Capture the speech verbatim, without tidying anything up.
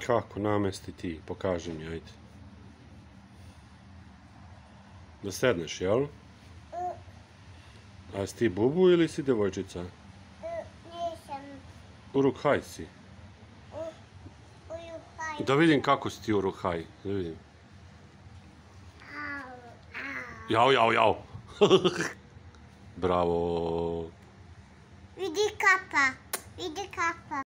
Kako namesti ti? Pokaži mi, ajde. Da sedneš, jel? A si ti bubu ili si devojčica? Nisam. Urukhaj si. Urukhaj. Da vidim kako si ti Urukhaj. Da vidim. Jao, jao, jao. Bravo. Vidi kapa. Vidi kapa.